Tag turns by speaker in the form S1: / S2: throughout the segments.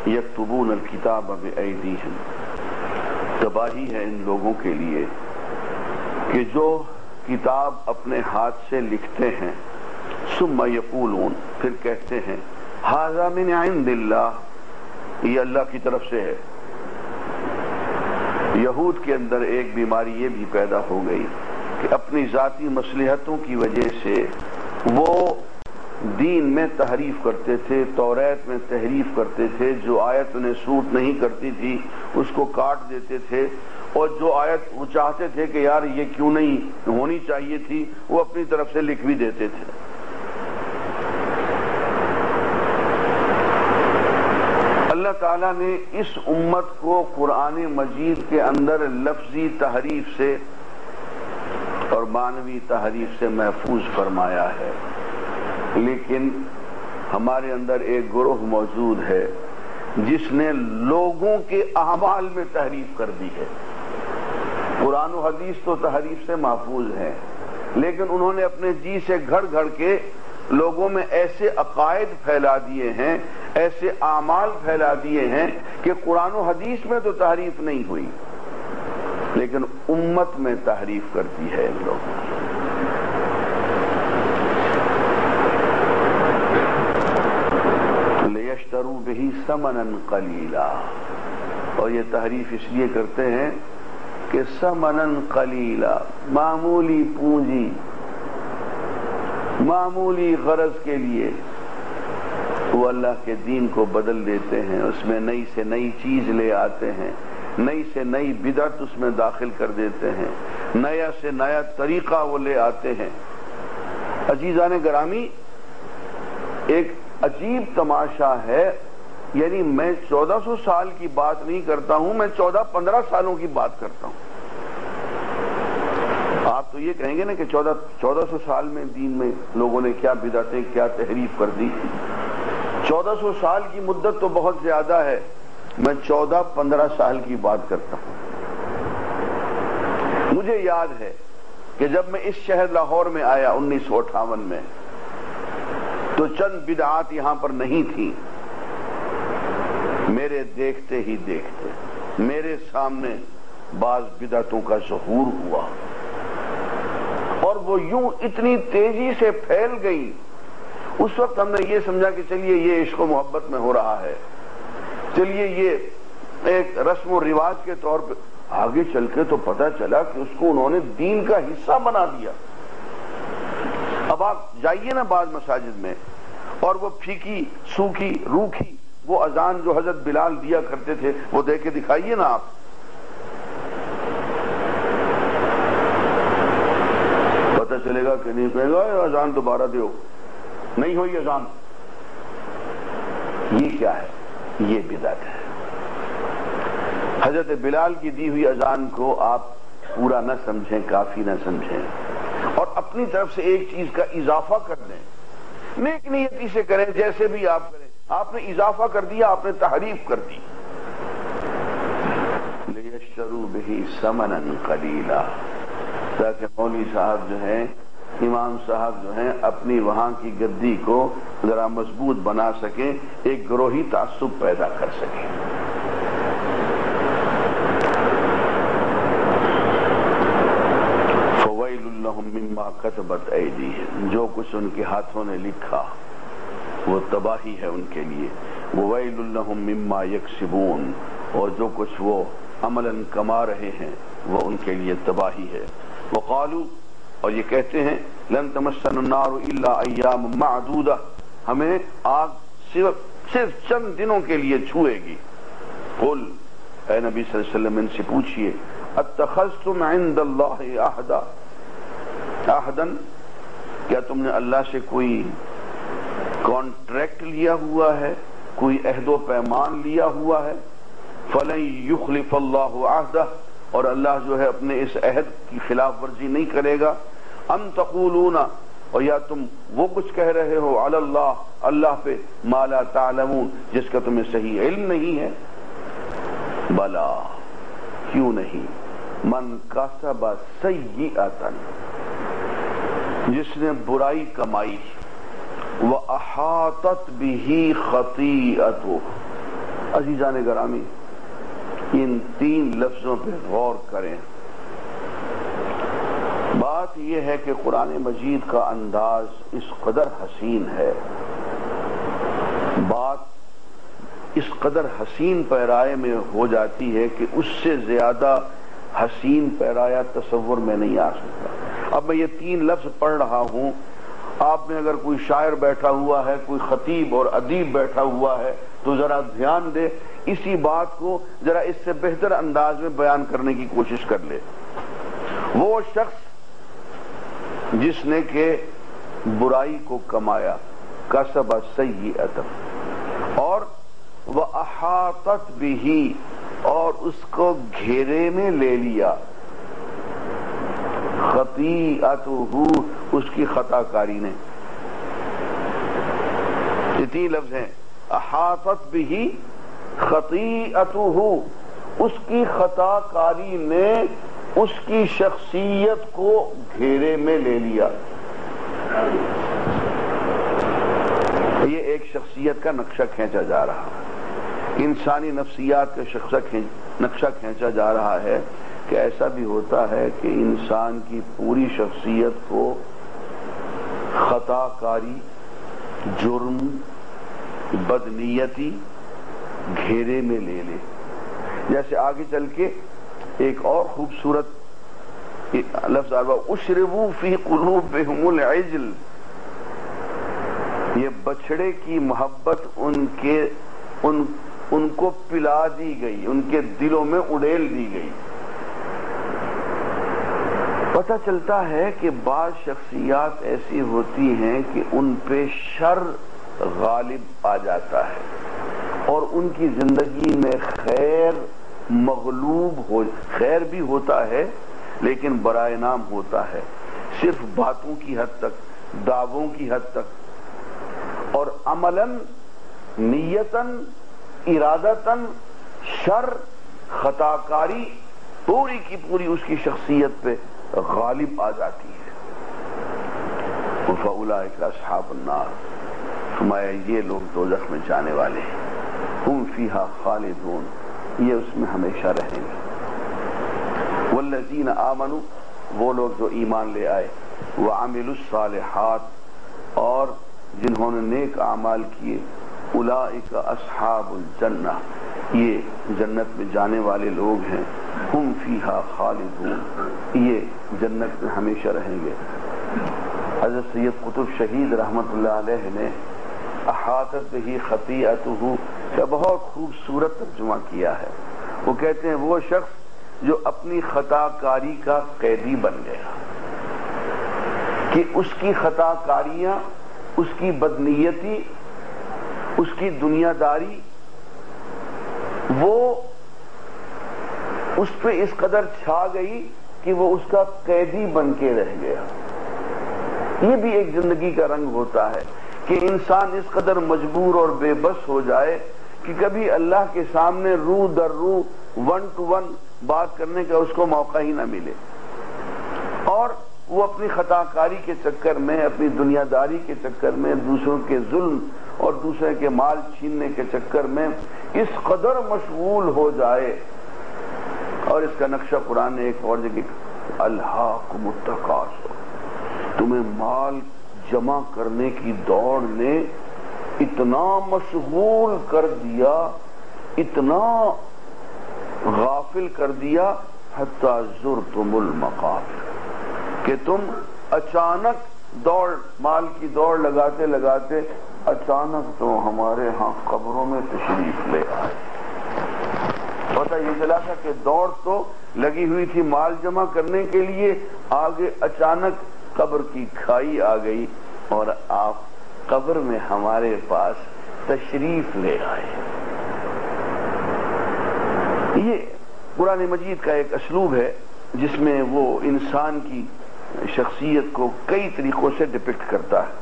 S1: یکتبون الکتاب بایدیہم، تباہی ہے ان لوگوں کے لیے کہ جو کتاب اپنے ہاتھ سے لکھتے ہیں، ثم یقولون، پھر کہتے ہیں ھذا من عند اللہ، یہ اللہ کی طرف سے ہے۔ یہود کے اندر ایک بیماری یہ بھی پیدا ہو گئی کہ اپنی ذاتی مصلحتوں کی وجہ سے وہ دین میں تحریف کرتے تھے، توریت میں تحریف کرتے تھے، جو آیت انہیں سوٹ نہیں کرتی تھی اس کو کاٹ دیتے تھے، اور جو آیت وہ چاہتے تھے کہ یار یہ کیوں نہیں ہونی چاہیے تھی، وہ اپنی طرف سے لکھ بھی دیتے تھے۔ اللہ تعالیٰ نے اس امت کو قرآن مجید کے اندر لفظی تحریف سے اور معنوی تحریف سے محفوظ فرمایا ہے، لیکن ہمارے اندر ایک گروہ موجود ہے جس نے لوگوں کے اعمال میں تحریف کر دی ہے۔ قرآن و حدیث تو تحریف سے محفوظ ہیں، لیکن انہوں نے اپنے جی سے گھڑ گھڑ کے لوگوں میں ایسے عقائد پھیلا دیے ہیں، ایسے اعمال پھیلا دیے ہیں کہ قرآن و حدیث میں تو تحریف نہیں ہوئی، لیکن امت میں تحریف کرتی ہے ان لوگوں کی۔ لیشتروا بہ ثمنا قلیلا، اور یہ تحریف اس لیے کرتے ہیں کہ ثمنا قلیلا، معمولی پونجی، معمولی غرض کے لیے وہ اللہ کے دین کو بدل دیتے ہیں، اس میں نئی سے نئی چیز لے آتے ہیں، نئی سے نئی بدعت اس میں داخل کر دیتے ہیں، نیا سے نیا طریقہ وہ لے آتے ہیں۔ عزیزان گرامی، ایک عجیب تماشا ہے، یعنی میں 1400 سال کی بات نہیں کرتا ہوں، میں 14-15 سالوں کی بات کرتا ہوں۔ آپ تو یہ کہیں گے نا کہ 1400 سال میں دین میں لوگوں نے کیا بدعتیں، کیا تحریف کر دی۔ 1400 سال کی مدت تو بہت زیادہ ہے، میں 14-15 سال کی بات کرتا ہوں۔ مجھے یاد ہے کہ جب میں اس شہر لاہور میں آیا 1958 میں، تو چند بدعات یہاں پر نہیں تھیں، میرے دیکھتے ہی دیکھتے میرے سامنے بعض بدعتوں کا ظہور ہوا، اور وہ یوں اتنی تیزی سے پھیل گئی۔ اس وقت ہم نے یہ سمجھا کہ چلیے یہ عشق و محبت میں ہو رہا ہے، چلیے یہ ایک رسم و رواج کے طور پہ۔ آگے چل کے تو پتہ چلا کہ اس کو انہوں نے دین کا حصہ بنا دیا۔ اب آپ جائیے نا بعض مساجد میں، اور وہ پھیکی سوکھی روکھی وہ اذان جو حضرت بلال دیا کرتے تھے وہ دے کے دکھائیے نا آپ۔ پتہ چلے گا کہ نہیں، کہے گا اذان دوبارہ دیو، نہیں ہوئی اذان۔ یہ کیا ہے؟ یہ بدعت ہے۔ حضرت بلال کی دی ہوئی اذان کو آپ پورا نہ سمجھیں، کافی نہ سمجھیں، اور اپنی طرف سے ایک چیز کا اضافہ کر دیں، نیک نیتی سے کریں، جیسے بھی آپ کریں، آپ نے اضافہ کر دیا، آپ نے تحریف کر دی۔ لیشتروا بہ ثمنا قلیلا، تاکہ مولوی صاحب جو ہیں، امام صاحب جو ہیں، اپنی وہاں کی گدی کو ذرا مضبوط بنا سکیں، ایک گروہی تعصب پیدا کر سکیں۔ فویل لہم مما کتبت ایدیہم، جو کچھ ان کے ہاتھوں نے لکھا وہ تباہی ہے ان کے لیے۔ وویل لہم مما یکسبون، اور جو کچھ وہ عملاً کما رہے ہیں وہ ان کے لیے تباہی ہے۔ وقالوا، اور یہ کہتے ہیں، لن تمسنا النار الا ایام معدودہ، ہمیں آگ صرف چند دنوں کے لیے چھوئے گی۔ قل، اے نبی صلی اللہ علیہ وسلم ان سے پوچھئے، اتخذتم عند اللہ عہدا، کیا تم نے اللہ سے کوئی کانٹریکٹ لیا ہوا ہے، کوئی عہد و پیمان لیا ہوا ہے؟ فلن یخلف اللہ عہدہ، اور اللہ جو ہے اپنے اس عہد کی خلاف ورزی نہیں کرے گا۔ ام تقولون، اور یا تم وہ کچھ کہہ رہے ہو، علی اللہ، اللہ پہ، ما لا تعلمون، جس کا تمہیں صحیح علم نہیں ہے۔ بلا، کیوں نہیں، من کسب سیئۃ، جس نے برائی کمائی، وَأَحَاطَتْ بِهِ خَطِیئَتُهُ، عزیزان گرامی، ان 3 لفظوں پہ غور کریں۔ بات یہ ہے کہ قرآن مجید کا انداز اس قدر حسین ہے، بات اس قدر حسین پیرائے میں ہو جاتی ہے کہ اس سے زیادہ حسین پیرایا تصور میں نہیں آ سکتا۔ اب میں یہ 3 لفظ پڑھ رہا ہوں، آپ میں اگر کوئی شاعر بیٹھا ہوا ہے، کوئی خطیب اور ادیب بیٹھا ہوا ہے تو ذرا دھیان دے، اسی بات کو ذرا اس سے بہتر انداز میں بیان کرنے کی کوشش کر لے۔ وہ شخص جس نے کہ برائی کو کمایا، کسب سیئۃ، اور وَأَحَاطَتْ بِهِ، اور اس کو گھیرے میں لے لیا، خطیئتہ، اس کی خطا کاری نے۔ یہ 3 لفظ ہیں، احاطت بہ، خطیئتہ، اس کی خطا کاری نے اس کی شخصیت کو گھیرے میں لے لیا۔ یہ ایک شخصیت کا نقشہ کھینچا جا رہا ہے، انسانی نفسیات کا نقشہ کھینچا جا رہا ہے کہ ایسا بھی ہوتا ہے کہ انسان کی پوری شخصیت کو خطا کاری، جرم، بدنیتی گھیرے میں لے لے۔ جیسے آگے چل کے ایک اور خوبصورت لفظ اشربوا فی قلوبہم العجل، یہ بچڑے کی محبت ان کو پلا دی گئی، ان کے دلوں میں اڑیل دی گئی۔ پتہ چلتا ہے کہ بعض شخصیات ایسی ہوتی ہیں کہ ان پہ شر غالب آ جاتا ہے اور ان کی زندگی میں خیر مغلوب ہو، خیر بھی ہوتا ہے لیکن برائے نام ہوتا ہے، صرف باتوں کی حد تک، دعووں کی حد تک، اور عملاً، نیتاً، ارادتاً شر، خطا کاری پوری کی پوری اس کی شخصیت پہ غالب آ جاتی ہے۔ فَأُولَٰئِکَ أَصْحَابُ النَّارِ، فرمایا یہ لوگ دوزخ میں جانے والے ہیں، ہم فیہا خالدون، یہ اس میں ہمیشہ رہیں گے۔ والذین آمنوا، وہ لوگ جو ایمان لے آئے، وعملوا الصالحات، اور جنہوں نے نیک اعمال کیے، اولئک اصحاب الجنہ، یہ جنت میں جانے والے لوگ ہیں، ہم فیہا خالدون، یہ جنت میں ہمیشہ رہیں گے۔ حضرت سید قطب شہید رحمت اللہ علیہ نے احاطت بہ خطیئتہ کا بہت خوبصورت ترجمہ کیا ہے۔ وہ کہتے ہیں وہ شخص جو اپنی خطا کاری کا قیدی بن گیا، کہ اس کی خطا کاریاں، اس کی بدنیتی، اس کی دنیا داری، وہ اس پہ اس قدر چھا گئی کہ وہ اس کا قیدی بن کے رہ گیا۔ یہ بھی ایک زندگی کا رنگ ہوتا ہے کہ انسان اس قدر مجبور اور بے بس ہو جائے کہ کبھی اللہ کے سامنے رو در رو، 1 to 1 بات کرنے کا اس کو موقع ہی نہ ملے، اور وہ اپنی خطا کاری کے چکر میں، اپنی دنیا داری کے چکر میں، دوسروں کے ظلم اور دوسرے کے مال چھیننے کے چکر میں اس قدر مشغول ہو جائے۔ اور اس کا نقشہ قرآن نے ایک اور جگہ الہاکم التکاثر، تمہیں مال جمع کرنے کی دوڑ نے اتنا مشغول کر دیا، اتنا غافل کر دیا، حتی زرتم المقابر، کہ تم اچانک دوڑ، مال کی دوڑ لگاتے لگاتے اچانک تو ہمارے ہاں قبروں میں تشریف لے آئے۔ پتہ یہ چلا تھا کہ دوڑ تو لگی ہوئی تھی مال جمع کرنے کے لیے، آگے اچانک قبر کی کھائی آ گئی اور آپ قبر میں ہمارے پاس تشریف لے آئے۔ یہ قرآن مجید کا ایک اسلوب ہے جس میں وہ انسان کی شخصیت کو کئی طریقوں سے ڈپکٹ کرتا ہے۔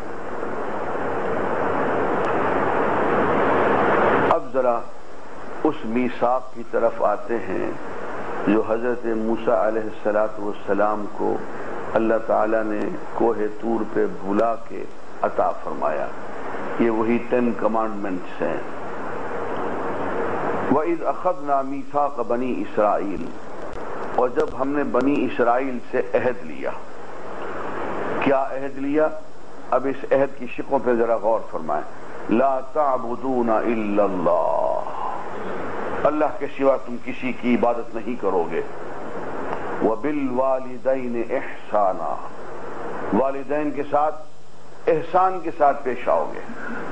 S1: اب ذرا اس میثاق کی طرف آتے ہیں جو حضرت موسیٰ علیہ السلام کو اللہ تعالیٰ نے کوہ طور پہ بھلا کے عطا فرمایا۔ یہ وہی 10 کمانڈمنٹس ہیں۔ وَإِذْ أَخَذْنَا مِيثَاقَ بَنِي إِسْرَائِيل، اور جب ہم نے بنی اسرائیل سے عہد لیا. کیا عہد لیا؟ اب اس عہد کی شقوں پہ ذرا غور فرمائیں. لا تعبدون الا اللہ، اللہ کے سوا تم کسی کی عبادت نہیں کرو گے. وبالوالدین احسانا، والدین کے ساتھ احسان کے ساتھ پیش آؤ گے.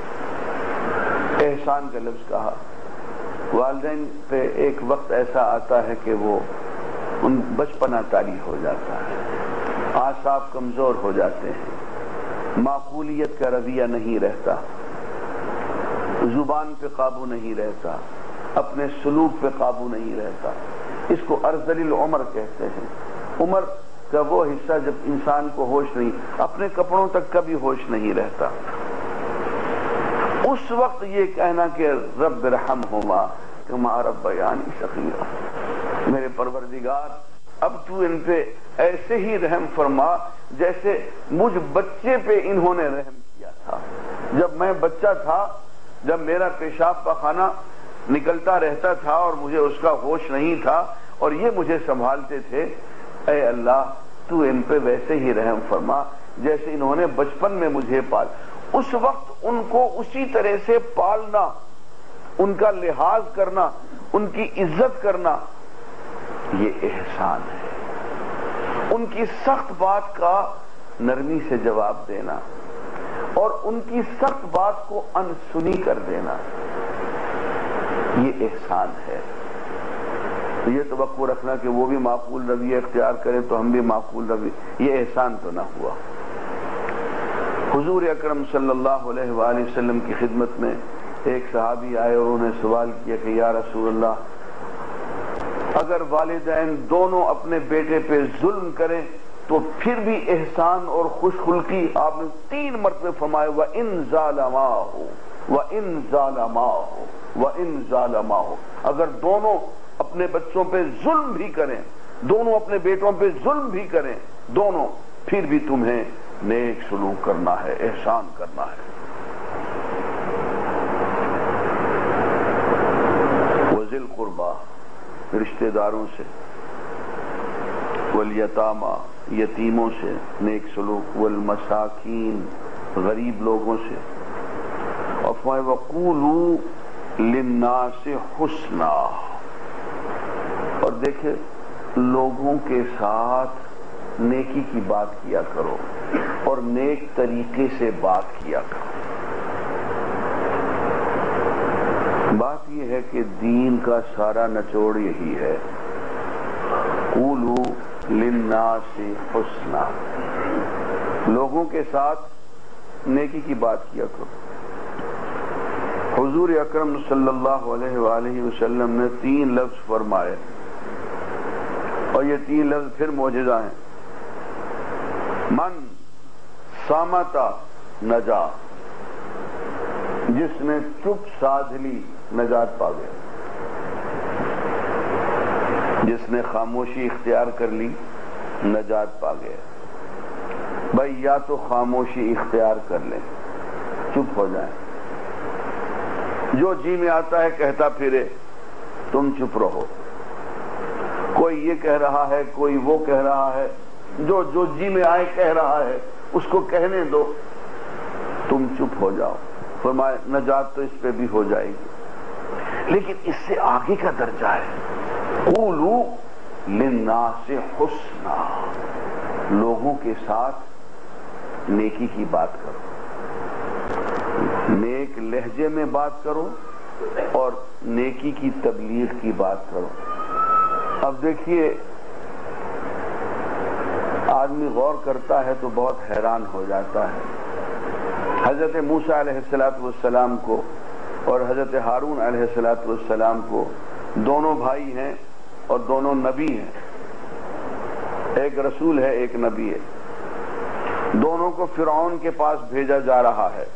S1: احسان کا لفظ کہا. والدین پہ ایک وقت ایسا آتا ہے کہ وہ ان بچپنا طاری ہو جاتا ہے، اعصاب کمزور ہو جاتے ہیں، معقولیت کا رویہ نہیں رہتا، زبان پہ قابو نہیں رہتا، اپنے سلوک پہ قابو نہیں رہتا. اس کو ارذل العمر کہتے ہیں. عمر کا وہ حصہ جب انسان کو ہوش نہیں، اپنے کپڑوں تک کا بھی ہوش نہیں رہتا. اس وقت یہ کہنا کہ رب ارحمہما کما ربیانی صغیرا، میرے پروردگار اب تو ان پہ ایسے ہی رحم فرما جیسے مجھ بچے پہ انہوں نے رحم کیا تھا. جب میں بچہ تھا، جب میرا پیشاب پاخانہ نکلتا رہتا تھا اور مجھے اس کا ہوش نہیں تھا اور یہ مجھے سنبھالتے تھے، اے اللہ تو ان پہ ویسے ہی رحم فرما جیسے انہوں نے بچپن میں مجھے پال. اس وقت ان کو اسی طرح سے پالنا، ان کا لحاظ کرنا، ان کی عزت کرنا، یہ احسان ہے. ان کی سخت بات کا نرمی سے جواب دینا اور ان کی سخت بات کو انسنی کر دینا، یہ احسان ہے. یہ توقع رکھنا کہ وہ بھی معقول رویہ اختیار کریں تو ہم بھی معقول رویہ، یہ احسان تو نہ ہوا. حضور اکرم صلی اللہ علیہ وآلہ وسلم کی خدمت میں ایک صحابی آئے اور انہوں نے سوال کیا کہ یا رسول اللہ، اگر والدین دونوں اپنے بیٹے پہ ظلم کریں تو پھر بھی احسان اور خوش خلقی، آپ نے 3 مرتبہ فرمایا وَإِن ظَالَمَاهُ وَإِن ظَالَمَاهُ وَإِن ظَالَمَاهُ، اگر دونوں اپنے بچوں پہ ظلم بھی کریں، دونوں اپنے بیٹوں پہ ظلم بھی کریں، دونوں، پھر بھی تمہیں نیک سلوک کرنا ہے، احسان کرنا ہے. وذی القربیٰ، رشتہ داروں سے، والیتامیٰ، یتیموں سے نیک سلوک، والمساکین، غریب لوگوں سے. اور فرمایا وقولوا للناس حسنا، اور دیکھیں لوگوں کے ساتھ نیکی کی بات کیا کرو اور نیک طریقے سے بات کیا کرو. بات یہ ہے کہ دین کا سارا نچوڑ یہی ہے، قولوا للناس حسنا، لوگوں کے ساتھ نیکی کی بات کیا کرو. حضور اکرم صلی اللہ علیہ وآلہ وسلم نے 3 لفظ فرمائے اور یہ 3 لفظ پھر معجزہ ہیں. من سامتا نجا، جس نے چپ سادھ لی نجات پا گیا. جس نے خاموشی اختیار کر لی نجات پا گیا. بھائی یا تو خاموشی اختیار کر لیں، چپ ہو جائیں، جو جی میں آتا ہے کہتا پھرے، تم چپ رہو. کوئی یہ کہہ رہا ہے، کوئی وہ کہہ رہا ہے، جو جی میں آئے کہہ رہا ہے اس کو کہنے دو، تم چپ ہو جاؤ. فرمایا نجات تو اس پہ بھی ہو جائے گی، لیکن اس سے آگے کا درجہ ہے قولوا للناس حسنا، لوگوں کے ساتھ نیکی کی بات کرو، نیک لہجے میں بات کرو اور نیکی کی تبلیغ کی بات کرو. اب دیکھیے آدمی غور کرتا ہے تو بہت حیران ہو جاتا ہے. حضرت موسیٰ علیہ السلام کو اور حضرت ہارون علیہ السلام کو، دونوں بھائی ہیں اور دونوں نبی ہیں، ایک رسول ہے ایک نبی ہے. دونوں کو فرعون کے پاس بھیجا جا رہا ہے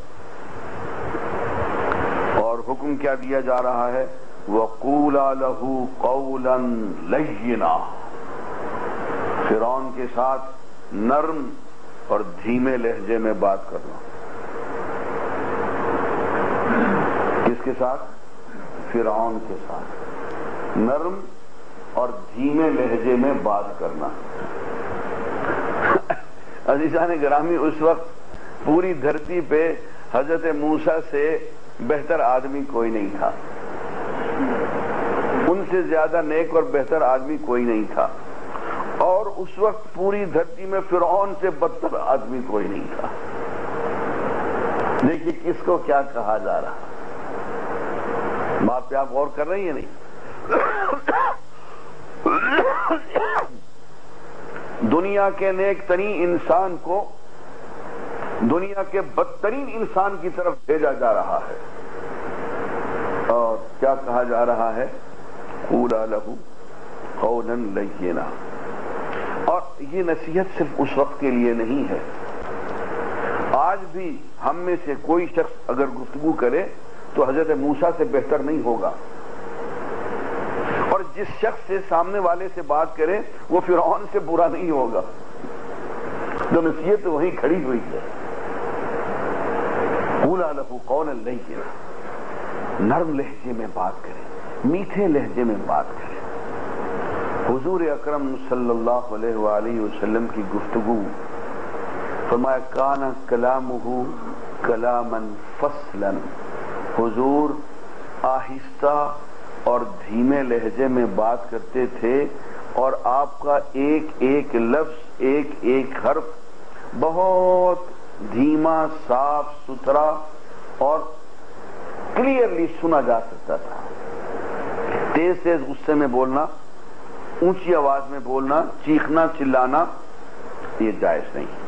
S1: اور حکم کیا دیا جا رہا ہے وَقُولَا لَهُ قَوْلًا لَيِّنًا، فرعون کے ساتھ نرم اور دھیمے لہجے میں بات کرنا. کس کے ساتھ؟ فرعون کے ساتھ نرم اور دھیمے لہجے میں بات کرنا۔ عزیزان گرامی، اس وقت پوری دھرتی پہ حضرت موسیٰ سے بہتر آدمی کوئی نہیں تھا، ان سے زیادہ نیک اور بہتر آدمی کوئی نہیں تھا، اور اس وقت پوری دھرتی میں فرعون سے بدتر آدمی کوئی نہیں تھا۔ دیکھیے کس کو کیا کہا جا رہا، بات پہ آپ غور کر رہی ہیں نہیں؟ دنیا کے نیک ترین انسان کو دنیا کے بدترین انسان کی طرف بھیجا جا رہا ہے، اور کیا کہا جا رہا ہے؟ قولا لہ قولا لینا۔ اور یہ نصیحت صرف اس وقت کے لیے نہیں ہے، آج بھی ہم میں سے کوئی شخص اگر گفتگو کرے تو حضرت موسیٰ سے بہتر نہیں ہوگا، اور جس شخص سے سامنے والے سے بات کرے وہ فرعون سے برا نہیں ہوگا۔ تو نصیحت وہیں کھڑی ہوئی ہے، قولا لہ قولا لینا، نرم لہجے میں بات کریں، میٹھے لہجے میں بات کریں۔ حضور اکرم صلی اللہ علیہ وآلہ وسلم کی گفتگو، فرمایا کان کلامہ کلاما فصلا، حضور آہستہ اور دھیمے لہجے میں بات کرتے تھے، اور آپ کا ایک ایک لفظ، ایک ایک حرف بہت دھیما، صاف ستھرا اور کلیئرلی سنا جا سکتا تھا۔ تیز تیز غصے میں بولنا، اونچی آواز میں بولنا، چیخنا چلانا، یہ جائز نہیں۔